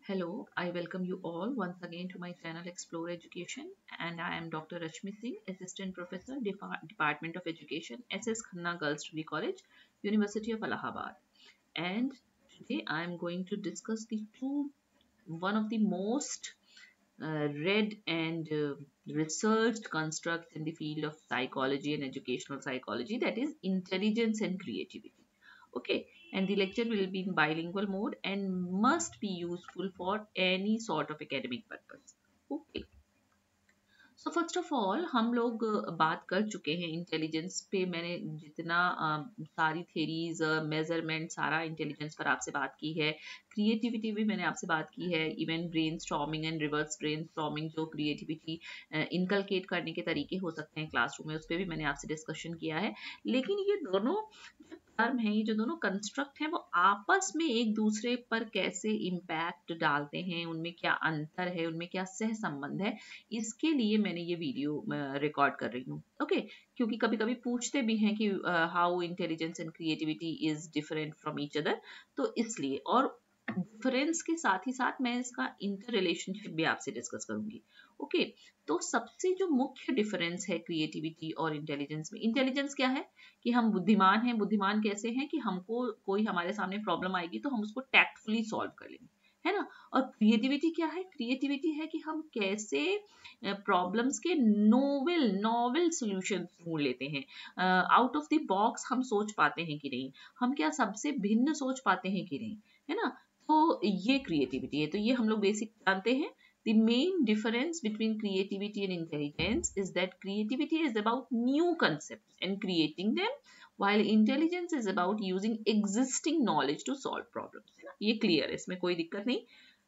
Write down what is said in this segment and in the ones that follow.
Hello, I welcome you all once again to my channel Explore Education, and I am Dr. Rashmi Singh, Assistant Professor, Department of Education, SS Khanna Girls Degree College, University of Allahabad. And today I am going to discuss one of the most read and researched constructs in the field of psychology and educational psychology, that is intelligence and creativity. Okay, and the lecture will be in bilingual mode and must be useful for any sort of academic purpose. Okay, so first of all हम लोग बात कर चुके हैं intelligence पे। मैंने जितना सारी थेरीज मेजरमेंट सारा इंटेलिजेंस पर आपसे बात की है। क्रिएटिविटी भी मैंने आपसे बात की है। Even brain storming and reverse brain storming, जो क्रिएटिविटी इनकलकेट करने के तरीके हो सकते हैं क्लासरूम में, उस पर भी मैंने आपसे डिस्कशन किया है। लेकिन ये दोनों टर्म है, ये जो दोनों कंस्ट्रक्ट हैं, वो आपस में एक दूसरे पर कैसे इम्पैक्ट डालते हैं, उनमें क्या अंतर है, उनमें क्या सह संबंध है, इसके लिए मैंने ये वीडियो रिकॉर्ड कर रही हूँ। ओके, क्योंकि कभी कभी पूछते भी हैं कि how intelligence and creativity is different from each other, तो इसलिए और डिफरेंस के साथ ही साथ मैं इसका इंटर रिलेशनशिप भी आपसे डिस्कस करूंगी। ओके, तो सबसे जो मुख्य डिफरेंस है क्रिएटिविटी और इंटेलिजेंस में, इंटेलिजेंस क्या है कि हम बुद्धिमान हैं। बुद्धिमान कैसे हैं कि हमको कोई हमारे सामने प्रॉब्लम आएगी तो हम उसको टैक्टफुली सॉल्व कर लेंगे, है ना। और क्रिएटिविटी क्या है? क्रिएटिविटी है कि हम कैसे प्रॉब्लम्स के नोवेल नोवेल सॉल्यूशन ढूंढ लेते हैं। आउट ऑफ द बॉक्स हम सोच पाते हैं कि नहीं, हम क्या सबसे भिन्न सोच पाते हैं कि नहीं, है ना। तो ये क्रिएटिविटी है। तो ये हम लोग बेसिक जानते हैं। The main difference between creativity and intelligence is that creativity is about new concepts and creating them, while intelligence is about using existing knowledge to solve problems. ये clear है, इसमें कोई दिक्कत नहीं।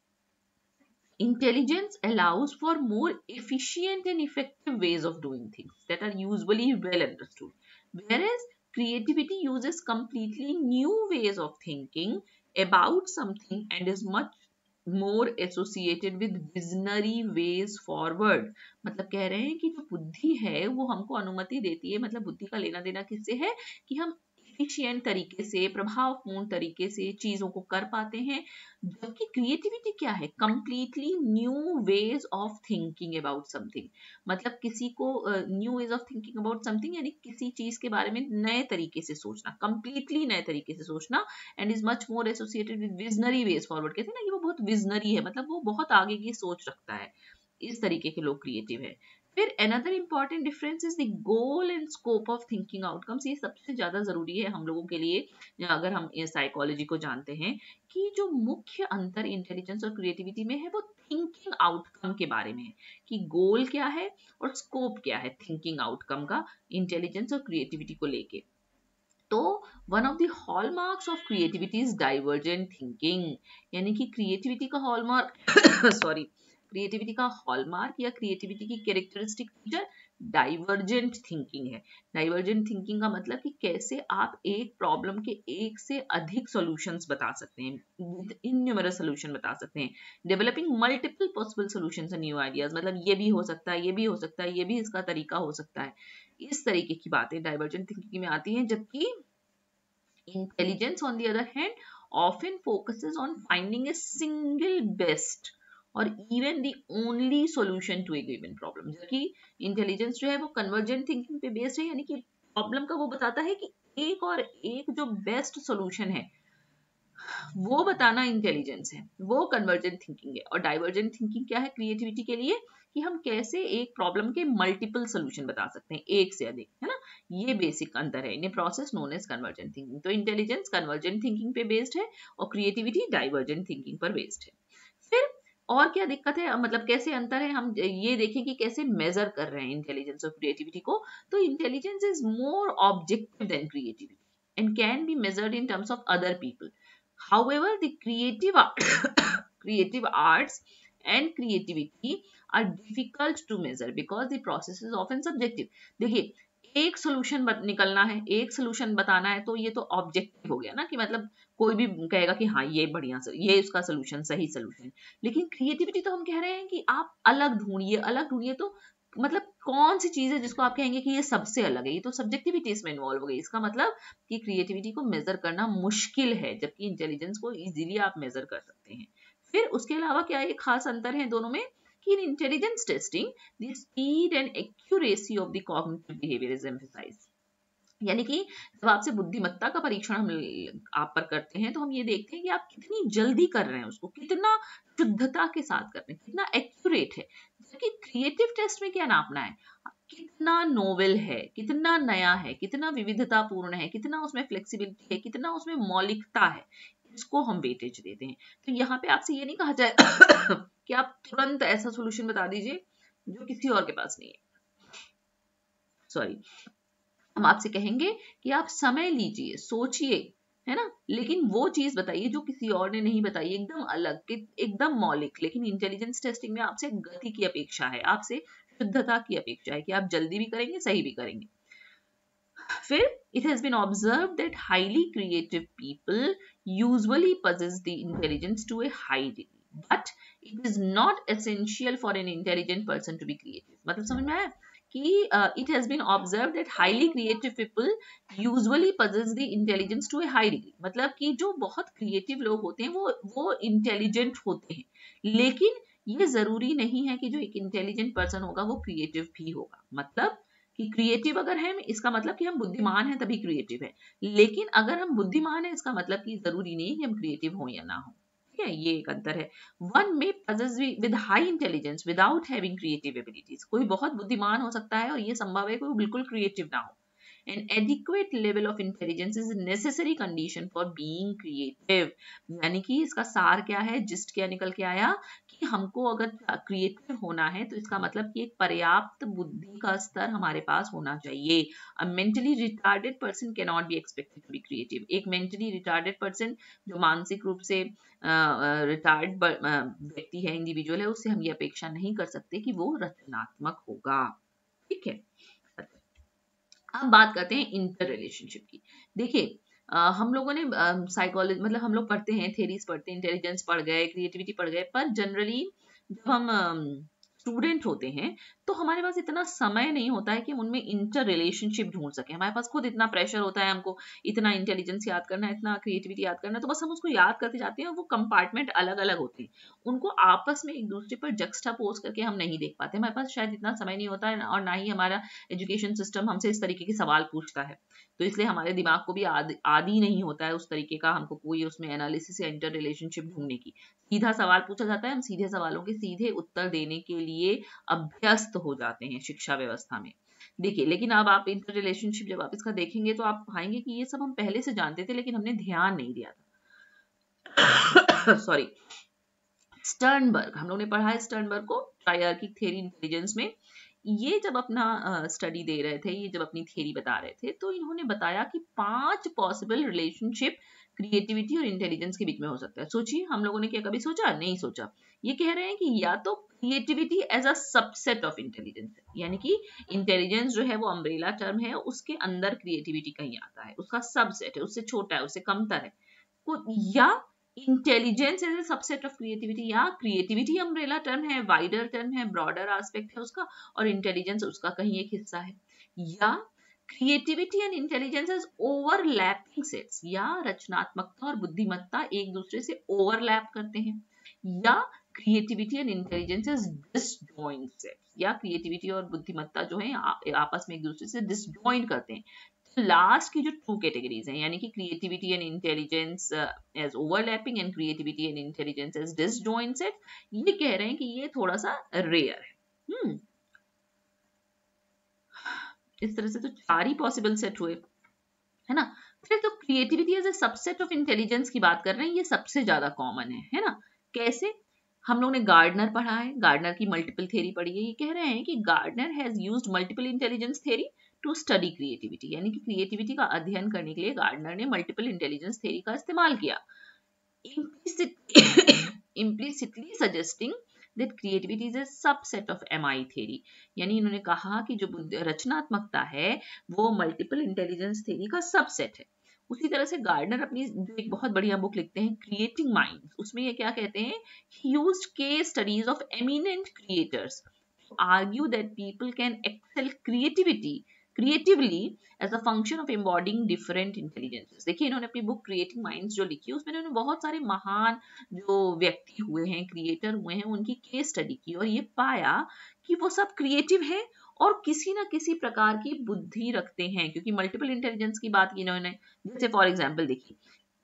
Intelligence allows for more efficient and effective ways of doing things that are usually well understood, whereas creativity uses completely new ways of thinking about something and is much more associated with visionary ways forward। मतलब कह रहे हैं कि जो बुद्धि है वो हमको अनुमति देती है, मतलब बुद्धि का लेना देना किससे है कि हम एफिशिएंट तरीके से, प्रभावपूर्ण तरीके से चीजों को कर पाते हैं। जबकि क्रिएटिविटी क्या है? Completely new ways of thinking about something. मतलब किसी को new ways of thinking about something यानी किसी चीज के बारे में नए तरीके से सोचना, कंप्लीटली नए तरीके से सोचना, and is much more associated with visionary ways forward. कहते हैं ना कि वो बहुत विजनरी है, मतलब वो बहुत आगे की सोच रखता है। इस तरीके के लोग क्रिएटिव है। फिर another important difference is the goal and scope of thinking outcomes. ये सबसे ज्यादा जरूरी है हम लोगों के लिए अगर हम साइकोलॉजी को जानते हैं, कि जो मुख्य अंतर इंटेलिजेंस और क्रिएटिविटी में है वो थिंकिंग आउटकम के बारे में है, कि गोल क्या है और स्कोप क्या है थिंकिंग आउटकम का इंटेलिजेंस और क्रिएटिविटी को लेके। तो one of the hallmarks of creativity is divergent thinking, यानी कि क्रिएटिविटी का हॉलमार्क सॉरी, क्रिएटिविटी का हॉलमार्क या क्रिएटिविटी की कैरेक्टरिस्टिक फीचर डाइवर्जेंट थिंकिंग है। डाइवर्जेंट थिंकिंग का मतलब कि कैसे आप एक प्रॉब्लम के एक से अधिक सॉल्यूशंस बता सकते हैं, इनन्यूमरस सॉल्यूशन बता सकते हैं, developing multiple possible solutions and new ideas. मतलब ये भी हो सकता है, ये भी हो सकता है, ये भी इसका तरीका हो सकता है। इस तरीके की बातें डाइवर्जेंट थिंकिंग में आती हैं। जबकि intelligence on the other hand often focuses on finding a single best और even the only solution to a given problem। जबकि इंटेलिजेंस जो है वो कन्वर्जेंट थिंकिंग पे बेस्ड है, यानी कि प्रॉब्लम का वो बताता है कि एक और एक जो बेस्ट सॉल्यूशन है वो बताना इंटेलिजेंस है, वो कन्वर्जेंट थिंकिंग है। और डाइवर्जेंट थिंकिंग क्या है क्रिएटिविटी के लिए? कि हम कैसे एक प्रॉब्लम के मल्टीपल सॉल्यूशन बता सकते हैं, एक से अधिक, है ना। ये बेसिक अंतर है इन process known as convergent thinking. तो इंटेलिजेंस कन्वर्जेंट थिंकिंग पे बेस्ड है और क्रिएटिविटी डाइवर्जेंट थिंकिंग पर बेस्ड है। फिर और क्या दिक्कत है, मतलब कैसे अंतर है, हम ये देखें कि कैसे मेजर कर रहे हैं इंटेलिजेंस और क्रिएटिविटी को। तो intelligence is more objective than creativity and can be measured in terms of other people. However, the creative arts and creativity are difficult to measure because the process is often subjective। देखिए, एक solution निकलना है, एक solution बताना है, तो ये तो ऑब्जेक्टिव हो गया ना, कि मतलब कोई भी कहेगा कि हाँ ये बढ़िया, ये उसका सोल्यूशन, सही सोल्यूशन। लेकिन क्रिएटिविटी तो हम कह रहे हैं कि आप अलग ढूंढिए, अलग ढूंढिए। तो मतलब कौन सी चीज है जिसको आप कहेंगे कि ये सबसे अलग है? ये तो सब्जेक्टिविटी इसमें इन्वॉल्व हो गई। इसका मतलब कि क्रिएटिविटी को मेजर करना मुश्किल है, जबकि इंटेलिजेंस को इजीली आप मेजर कर सकते हैं। फिर उसके अलावा क्या एक खास अंतर है दोनों में कि in intelligence testing the speed and accuracy of the cognitive behaviour is emphasised. यानी कि जब आपसे बुद्धिमत्ता का परीक्षण हम आप पर करते हैं तो हम ये देखते हैं कि आप कितनी जल्दी कर रहे हैं, उसको कितना शुद्धता के साथ कर रहे हैं, कितना एक्यूरेट है। जबकि क्रिएटिव टेस्ट में क्या नापना है, कितना नोवेल है, कितना नया है, कितना विविधतापूर्ण है, कितना उसमें फ्लेक्सिबिलिटी है, कितना उसमें मौलिकता है, इसको हम वेटेज देते हैं। तो यहाँ पे आपसे ये नहीं कहा जाए कि आप तुरंत ऐसा सोल्यूशन बता दीजिए जो किसी और के पास नहीं है। सॉरी, हम आपसे कहेंगे कि आप समय लीजिए, सोचिए, है ना, लेकिन वो चीज बताइए जो किसी और ने नहीं बताई, एकदम अलग, एकदम मौलिक। लेकिन इंटेलिजेंस टेस्टिंग में आपसे गति की अपेक्षा है, आपसे शुद्धता की अपेक्षा है कि आप जल्दी भी करेंगे, सही भी करेंगे। फिर it has been observed that highly creative people usually possess the intelligence to a high degree, but it is not essential for an intelligent person to be creative। मतलब समझ में आया कि it has been observed that highly creative people usually possess the intelligence to a high degree। मतलब कि जो बहुत creative लोग होते हैं वो इंटेलिजेंट होते हैं, लेकिन ये जरूरी नहीं है कि जो एक इंटेलिजेंट पर्सन होगा वो क्रिएटिव भी होगा। मतलब कि क्रिएटिव अगर है इसका मतलब कि हम बुद्धिमान हैं तभी क्रिएटिव है, लेकिन अगर हम बुद्धिमान हैं इसका मतलब कि जरूरी नहीं कि हम क्रिएटिव हो या ना हो। ठीक है, ये एक अंतर है। वन में possess with high intelligence without having creative abilities। कोई बहुत बुद्धिमान हो सकता है और ये संभव है कि वो बिल्कुल क्रिएटिव ना हो। An adequate level of intelligence is a necessary condition for being creative। यानी कि इसका सार क्या है, जिस्ट क्या निकल के आया कि हमको अगर क्रिएटिव होना है तो इसका मतलब कि एक पर्याप्त बुद्धि का स्तर हमारे पास होना चाहिए। A mentally retarded person cannot be expected to be creative। एक mentally retarded person जो मानसिक रूप से रिटार्ड व्यक्ति है, इंडिविजुअल है, उससे हम ये अपेक्षा नहीं कर सकते कि वो रचनात्मक होगा। ठीक है, अब बात करते हैं इंटर रिलेशनशिप की। देखिए हम लोगों ने साइकोलॉजी मतलब हम लोग पढ़ते हैं, थेरीज पढ़ते हैं, इंटेलिजेंस पढ़ गए, क्रिएटिविटी पढ़ गए, पर जनरली जब हम स्टूडेंट होते हैं तो हमारे पास इतना समय नहीं होता है कि हम उनमें इंटर रिलेशनशिप ढूंढ सके। हमारे पास खुद इतना प्रेशर होता है, हमको इतना इंटेलिजेंस याद करना है, इतना क्रिएटिविटी याद करना है, तो बस हम उसको याद करते जाते हैं और वो कंपार्टमेंट अलग अलग होते हैं, उनको आपस में एक दूसरे पर जक्स्टापोज करके हम नहीं देख पाते। हमारे पास शायद इतना समय नहीं होता है और ना ही हमारा एजुकेशन सिस्टम हमसे इस तरीके के सवाल पूछता है, तो इसलिए हमारे दिमाग को भी आदि नहीं होता है उस तरीके का, हमको कोई उसमें एनालिसिस या इंटर रिलेशनशिप ढूंढने की। सीधा सवाल पूछा जाता है, हम सीधे सवालों के सीधे उत्तर देने के लिए अभ्यस्त हो जाते हैं शिक्षा व्यवस्था में। देखिए, लेकिन अब आप इंटर रिलेशनशिप जब आप इसका देखेंगे तो आप पाएंगे कि ये सब हम पहले से जानते थे लेकिन हमने ध्यान नहीं दिया था। सॉरी, स्टर्नबर्ग, हम लोग ने पढ़ा है स्टर्नबर्ग को ट्रायर्किक थ्योरी इंटेलिजेंस में। ये जब अपना स्टडी दे रहे थे, ये जब अपनी थ्योरी बता रहे थे, तो इन्होंने बताया कि 5 पॉसिबल रिलेशनशिप क्रिएटिविटी और इंटेलिजेंस के बीच में हो सकता है। सोचिए, हम लोगों ने क्या कभी सोचा? नहीं सोचा। ये कह रहे हैं कि या तो creativity as a subset of intelligence, यानी कि इंटेलिजेंस जो है वो अम्ब्रेला टर्म है, उसके अंदर क्रिएटिविटी कहीं आता है, उसका सबसेट है, उससे छोटा है, उससे कमतर है, या intelligence as a subset of creativity, या क्रिएटिविटी अम्ब्रेला टर्म है, वाइडर टर्म है, ब्रॉडर एस्पेक्ट है उसका, और इंटेलिजेंस उसका कहीं एक हिस्सा है, या creativity and intelligence as overlapping sets, या रचनात्मकता और बुद्धिमत्ता एक दूसरे से ओवरलैप करते हैं, या creativity and intelligence as disjoint sets, या क्रिएटिविटी और बुद्धिमत्ता जो है आपस में एक दूसरे से डिसजॉइंट करते हैं। लास्ट की जो 2 कैटेगरीज हैं, यानी कि creativity and intelligence as overlapping and creativity and intelligence as disjoint set, ये कह रहे हैं कि ये थोड़ा सा रेयर है। इस तरह से तो 4 ही पॉसिबल सेट हुए, है ना। फिर तो creativity as a subset of intelligence की बात कर रहे हैं, ये सबसे ज्यादा कॉमन है ना। कैसे? हम लोगों ने गार्डनर पढ़ा है, गार्डनर की मल्टीपल थ्योरी पढ़ी है। ये कह रहे हैं कि Gardner has used multiple intelligence theory to study creativity, यानी कि क्रिएटिविटी का अध्ययन करने के लिए गार्डनर ने मल्टीपल इंटेलिजेंस थ्योरी का इस्तेमाल किया, implicitly suggesting that creativity is a subset of MI theory। यानी इन्होंने कहा कि जो रचनात्मकता है वो मल्टीपल इंटेलिजेंस थ्योरी का सबसेट है। उसी तरह से गार्डनर अपनी जो एक बहुत बढ़िया बुक लिखते हैं क्रिएटिंग माइंड्स, उसमें ये क्या कहते हैं, he used case studies of eminent creators to argue that people can excel creativity creatively as a function of embodying different intelligences। देखिए इन्होंने अपनी बुक क्रिएटिंग माइंड्स जो लिखी है उसमें इन्होंने बहुत सारे महान जो व्यक्ति हुए हैं, क्रिएटर हुए हैं, उनकी केस स्टडी की और ये पाया कि वो सब क्रिएटिव है और किसी ना किसी प्रकार की बुद्धि रखते हैं, क्योंकि मल्टीपल इंटेलिजेंस की बात की इन्होंने। जैसे फॉर एग्जाम्पल देखिए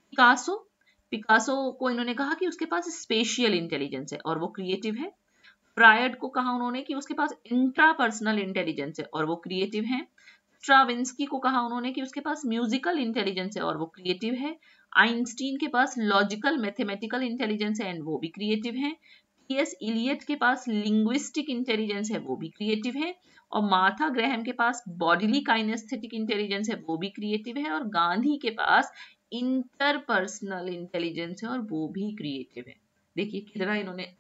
पिकासो को इन्होंने कहा कि उसके पास स्पेशियल इंटेलिजेंस है और वो क्रिएटिव है। फ्रायड को कहा उन्होंने कि उसके पास इंट्रापर्सनल इंटेलिजेंस है और वो क्रिएटिव है। स्ट्राविंस्की को कहा उन्होंने कि उसके पास म्यूजिकल इंटेलिजेंस है और वो क्रिएटिव है। आइंस्टीन के पास लॉजिकल मैथमेटिकल इंटेलिजेंस है एंड वो भी क्रिएटिव है। टी.एस. इलियट के पास लिंग्विस्टिक इंटेलिजेंस है, वो भी क्रिएटिव है। और मार्था ग्रैहम के पास बॉडीली काइनेस्थेटिक इंटेलिजेंस है, वो भी क्रिएटिव है। और गांधी के पास इंटरपर्सनल इंटेलिजेंस है और वो भी क्रिएटिव है। देखिए कितना इन्होंने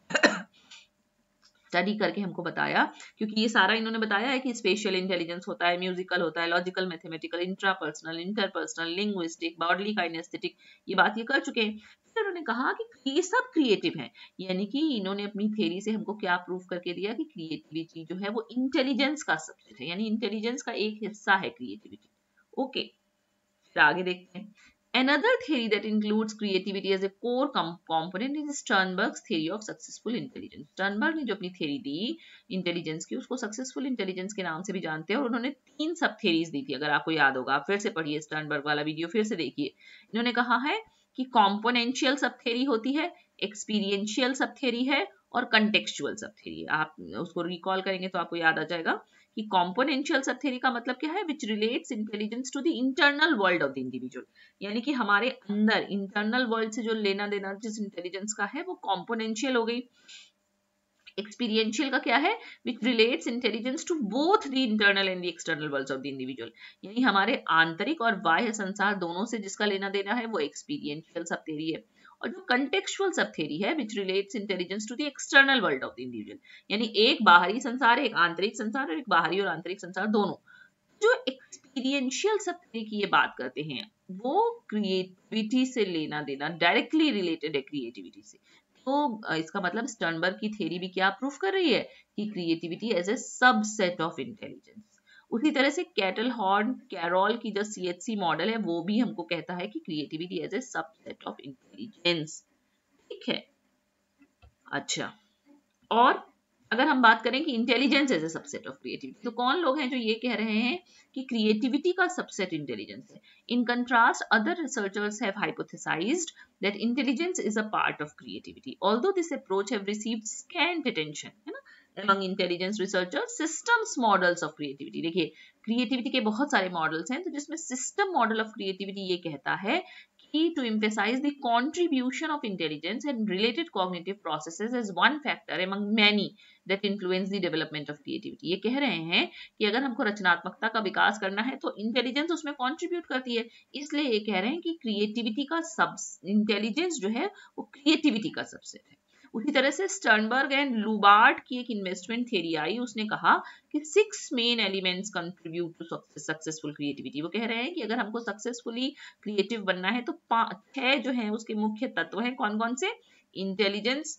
स्टडी करके हमको बताया, क्योंकि ये सारा इन्होंने बताया है कि स्पेशल इंटेलिजेंस होता है, म्यूजिकल होता है, logical, mathematical, intrapersonal, interpersonal, linguistic, bodily kinaesthetic, ये बात ये कर चुके हैं। फिर उन्होंने कहा कि ये सब क्रिएटिव हैं, यानी कि इन्होंने अपनी थ्योरी से हमको क्या प्रूव करके दिया कि क्रिएटिविटी जो है वो इंटेलिजेंस का सबसेट है, यानी इंटेलिजेंस का एक हिस्सा है क्रिएटिविटी। ओके, फिर आगे देखते हैं। Another theory that includes creativity as a core component is Sternberg's theory of successful intelligence। Sternberg ने जो अपनी थ्योरी दी इंटेलिजेंस की, उसको सक्सेसफुल इंटेलिजेंस के नाम से भी जानते हैं और उन्होंने 3 सब थ्योरीज दी थी। अगर आपको याद होगा, आप फिर से पढ़िए स्टर्नबर्ग वाला वीडियो, फिर से देखिए। इन्होंने कहा है कि कॉम्पोनेंशियल सब थ्योरी होती है, एक्सपीरियंशियल सब थ्योरी है और कंटेक्चुअल सब थ्योरी। आप उसको रिकॉल करेंगे तो आपको याद आ जाएगा कि कॉम्पोनेंशियल सब थ्योरी का मतलब क्या है, which relates intelligence to the internal world of the individual, यानी कि हमारे अंदर इंटरनल वर्ल्ड से जो लेना देना जिस इंटेलिजेंस का है वो कॉम्पोनेंशियल हो गई। एक्सपीरियंशियल का क्या है, which relates intelligence to both the internal and the external worlds of the individual, यानी हमारे आंतरिक और बाह्य संसार दोनों से जिसका लेना देना है वो एक्सपीरियंशियल सब थ्योरी है। और जो कंटेक्चुअल सब थ्योरी है, which relates intelligence to the external world of the individual, यानी एक बाहरी संसार, एक आंतरिक संसार और एक बाहरी और आंतरिक संसार दोनों। जो एक्सपीरियंशियल सब थ्योरी की ये बात करते हैं वो क्रिएटिविटी से लेना देना डायरेक्टली रिलेटेड है क्रिएटिविटी से। तो इसका मतलब स्टर्नबर्ग की थ्योरी भी क्या प्रूफ कर रही है कि creativity as a subset of intelligence. उसी तरह से कैटल हॉर्न कैरोल की जो CHC मॉडल है वो भी हमको कहता है कि creativity as a subset of intelligence. ठीक है, अच्छा, और अगर हम बात करें कि intelligence as a subset of creativity, तो कौन लोग हैं जो ये कह रहे हैं कि क्रिएटिविटी का सबसेट इंटेलिजेंस है। In contrast other researchers have hypothesised that intelligence is a part of creativity, although this approach have received scant attention, है ना, among intelligence researchers systems models of creativity। देखिए क्रिएटिविटी के बहुत सारे models हैं, तो जिसमें सिस्टम मॉडल ऑफ क्रिएटिविटी ये कहता है कि to emphasize the contribution of intelligence and related cognitive processes as one factor among many that influence the development of creativity। ये कह रहे हैं कि अगर हमको रचनात्मकता का विकास करना है तो इंटेलिजेंस उसमें कंट्रीब्यूट करती है, इसलिए ये कह रहे हैं कि क्रिएटिविटी का सब इंटेलिजेंस जो है वो क्रिएटिविटी का सबसेट है। उसी तरह से स्टर्नबर्ग एंड लुबार्ट की एक इन्वेस्टमेंट थ्योरी आई, उसने कहा कि 6 main elements contribute to successful creativity. वो कह रहे हैं कि अगर हमको सक्सेसफुली क्रिएटिव बनना है तो 6 जो हैं उसके मुख्य तत्व हैं। कौन कौन से? Intelligence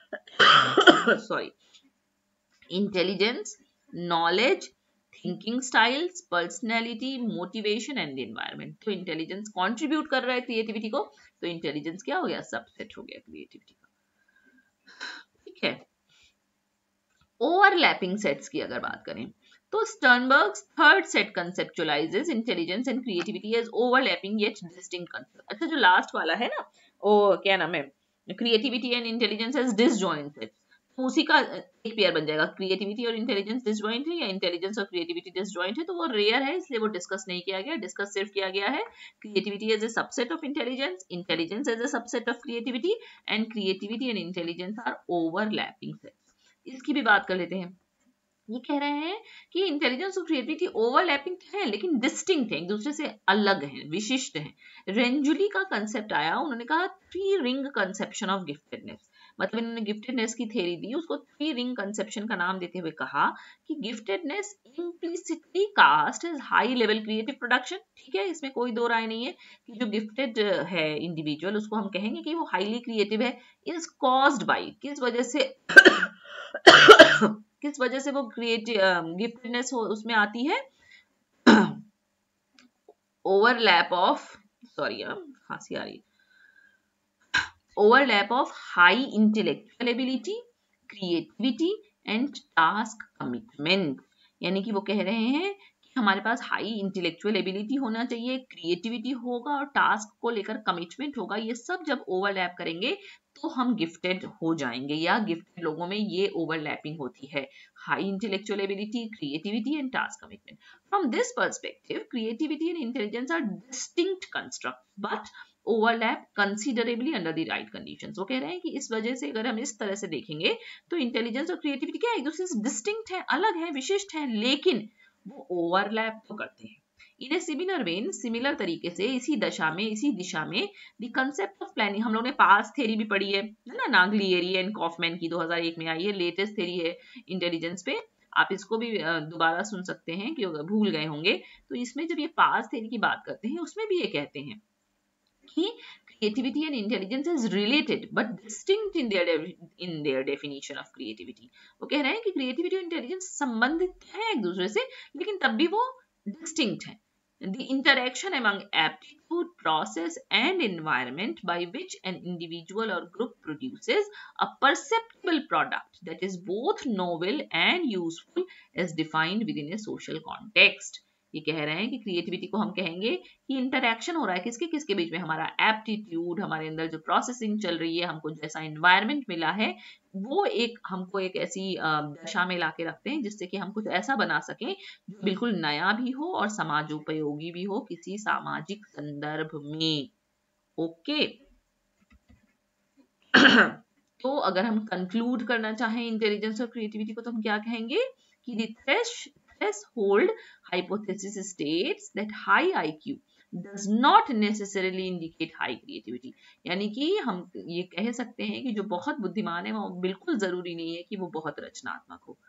intelligence, knowledge, thinking styles, personality, motivation and environment. तो इंटेलिजेंस कंट्रीब्यूट कर रहा है क्रिएटिविटी को, तो इंटेलिजेंस क्या हो गया? सबसेट हो गया क्रिएटिविटी का। ठीक है, ओवरलैपिंग सेट्स की अगर बात करें तो Sternberg's third set conceptualizes intelligence and creativity as overlapping yet distinct concept. अच्छा, जो लास्ट वाला है ना, वो क्या नाम है, creativity and intelligence as disjoint sets, तो उसी का एक पेयर बन जाएगा। क्रिएटिविटी और इंटेलिजेंस डिसजॉइंट है या इंटेलिजेंस और क्रिएटिविटी डिसजॉइंट है, तो वो रेयर है, इसलिए वो डिस्कस नहीं किया गया। डिस्कस सिर्फ किया गया है creativity as a subset of intelligence, intelligence as a subset of creativity and creativity and intelligence are overlapping sets. इसकी भी बात कर लेते हैं। ये कह रहे हैं कि इंटेलिजेंस और क्रिएटिविटी ओवरलैपिंग है लेकिन डिस्टिंक्ट है, एक दूसरे से अलग है, विशिष्ट है। रेंजुली का कंसेप्ट आया, उन्होंने कहा 3 रिंग कंसेप्शन ऑफ गिफ्टेडनेस, मतलब इन्होंने गिफ्टेडनेस की थ्योरी दी, उसको 3 रिंग कंसेप्शन का नाम देते हुए कहा कि giftedness implicitly cast as high level creative production. ठीक है, इसमें कोई दो राय नहीं है कि जो गिफ्टेड है इंडिविजुअल, उसको हम कहेंगे कि वो हाईली क्रिएटिव है। इज कॉज्ड बाय, किस वजह से वो क्रिएटिव गिफ्टेडनेस उसमें आती है? ओवरलैप ऑफ, सॉरी खांसी आ रही है, overlap of high intellectual ability, creativity and task commitment। यानी कि वो कह रहे हैं कि हमारे पास हाई इंटेलेक्चुअल एबिलिटी होना चाहिए, क्रिएटिविटी होगा और टास्क को लेकर कमिटमेंट होगा। ये सब जब ओवरलैप करेंगे तो हम गिफ्टेड हो जाएंगे, या गिफ्टेड लोगों में ये ओवरलैपिंग होती है, high intellectual ability, creativity and task commitment. From this perspective creativity and intelligence are distinct construct but overlap considerably under the right conditions. वो कह रहे हैं कि इस वजह से अगर हम इस तरह से देखेंगे तो इंटेलिजेंस और क्रिएटिविटी क्या एक दूसरे से डिस्टिंक्ट है, अलग है, विशिष्ट है, लेकिन वो ओवरलैप तो करते हैं। In a similar vein, similar तरीके से इसी दशा में, इसी दिशा में द कंसेप्ट ऑफ प्लानिंग, हम लोगों ने पास थ्योरी भी पढ़ी है ना, नागलिएरी एंड कॉफमैन की 2001 में आई है, लेटेस्ट थ्योरी है इंटेलिजेंस पे। आप इसको भी दोबारा सुन सकते हैं कि अगर भूल गए होंगे तो। इसमें जब ये पास थ्योरी की बात करते हैं उसमें भी ये कहते हैं कि creativity and intelligence is related but distinct in their definition of creativity। वो कह रहे हैं कि creativity और intelligence संबंधित है एक दूसरे से, लेकिन तब भी वो distinct है। The interaction among aptitude, process and environment by which an individual or group produces a perceptible product that is both novel and useful as defined within a social context। ये कह रहे हैं कि क्रिएटिविटी को हम कहेंगे कि इंटरैक्शन हो रहा है किसके किसके बीच में, हमारा एप्टीट्यूड, हमारे अंदर जो प्रोसेसिंग चल रही है, हमको जैसा एनवायरनमेंट मिला है, वो एक हमको एक ऐसी दशा में लाके रखते हैं जिससे कि हम कुछ ऐसा बना सकें जो बिल्कुल नया भी हो और समाजोपयोगी भी हो किसी सामाजिक संदर्भ में। ओके तो अगर हम कंक्लूड करना चाहें इंटेलिजेंस और क्रिएटिविटी को तो हम क्या कहेंगे कि the threshold hypothesis states that high IQ does not necessarily indicate high creativity। यानी कि हम ये कह सकते हैं कि जो बहुत बुद्धिमान है वो बिल्कुल जरूरी नहीं है कि वो बहुत रचनात्मक हो।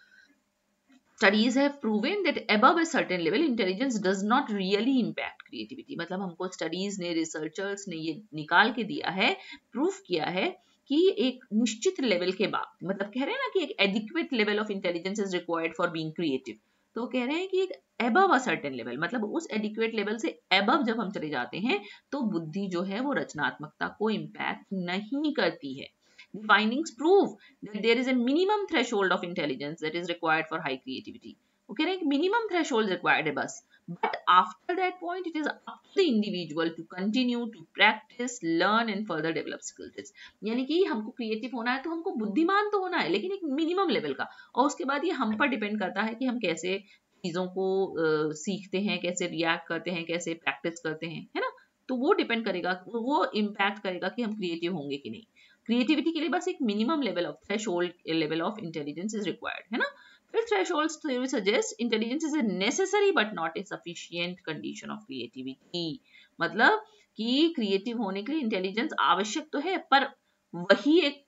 Studies have proven that above a certain level intelligence does not really impact creativity। मतलब हमको स्टडीज ने, रिसर्चर्स ने ये निकाल के दिया है, प्रूफ किया है कि एक निश्चित लेवल के बाद, मतलब कह रहे हैं ना कि एक adequate level of intelligence is required for being creative. तो कह रहे हैं कि एक अबव अ सर्टेन लेवल, मतलब उस एडिक्वेट लेवल से अबव जब हम चले जाते हैं तो बुद्धि जो है वो रचनात्मकता को इम्पैक्ट नहीं करती है। The findings prove that there is a minimum threshold of intelligence that is required for high creativity। वो कह रहे हैं कि minimum threshold required है बस, but after that point it is up to the individual to continue to practice, learn and further develop skills। यानी कि हमको क्रिएटिव होना है तो हमको बुद्धिमान तो होना है, लेकिन एक मिनिमम लेवल का, और उसके बाद ये हम पर डिपेंड करता है कि हम कैसे चीजों को सीखते हैं, कैसे रिएक्ट करते हैं, कैसे प्रैक्टिस करते हैं, है ना। तो वो डिपेंड करेगा, वो इम्पैक्ट करेगा कि हम क्रिएटिव होंगे कि नहीं। क्रिएटिविटी के लिए बस एक minimum level of threshold level of intelligence is required, है ना। फिर threshold theory suggest intelligence is a necessary but not a sufficient condition of creativity. मतलब कि क्रिएटिव होने के लिए इंटेलिजेंस आवश्यक तो है, पर वही एक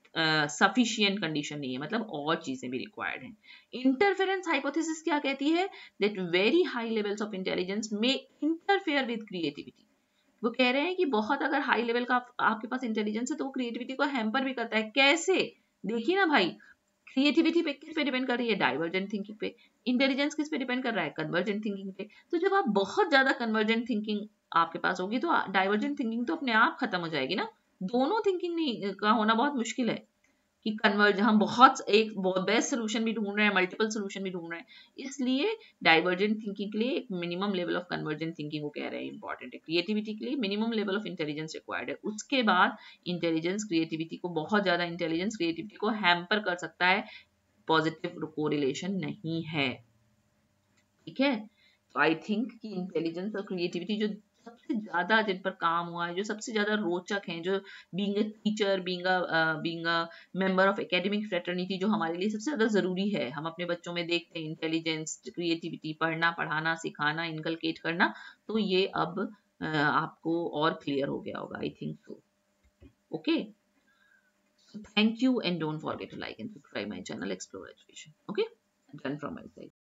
सफिशिएंट कंडीशन नहीं है, मतलब और चीजें भी रिक्वायर्ड हैं। इंटरफेरेंस हाइपोथेसिस क्या कहती है? That very high levels of intelligence may interfere with creativity. वो कह रहे हैं कि बहुत अगर हाई लेवल का आपके पास इंटेलिजेंस है तो वो क्रिएटिविटी को हैम्पर भी करता है। कैसे? देखिए ना भाई, क्रिएटिविटी पे किस पे डिपेंड कर रही है? डाइवर्जेंट थिंकिंग पे। इंटेलिजेंस किस पे डिपेंड कर रहा है? कन्वर्जेंट थिंकिंग पे। तो जब आप बहुत ज्यादा कन्वर्जेंट थिंकिंग आपके पास होगी तो डाइवर्जेंट थिंकिंग तो अपने आप खत्म हो जाएगी ना। दोनों थिंकिंग नहीं का होना बहुत मुश्किल है कि कन्वर्ज, हम बहुत एक बेस्ट सोल्यूशन भी ढूंढ रहे हैं, मल्टीपल सोल्यूशन भी ढूंढ रहे हैं। इसलिए डाइवर्जेंट थिंकिंग के लिए एक minimum level of convergent thinking को कह रहे हैं इंपॉर्टेंट है। क्रिएटिविटी के लिए minimum level of intelligence required है। उसके बाद इंटेलिजेंस क्रिएटिविटी को, बहुत ज्यादा इंटेलिजेंस क्रिएटिविटी को हैम्पर कर सकता है, पॉजिटिव कोरिलेशन नहीं है। ठीक है, तो आई थिंक कि इंटेलिजेंस और क्रिएटिविटी जो सबसे ज्यादा जिन पर काम हुआ है, जो सबसे ज्यादा रोचक हैं, जो being a teacher, being a member of academic fraternity जो हमारे लिए सबसे ज्यादा जरूरी है, हम अपने बच्चों में देखते हैं इंटेलिजेंस, क्रिएटिविटी, पढ़ना, पढ़ाना, सिखाना, इनकलकेट करना, तो ये अब आपको और क्लियर हो गया होगा, I think so. Okay, so thank you and don't forget to like and subscribe my channel Explore Education। Okay, done from my side।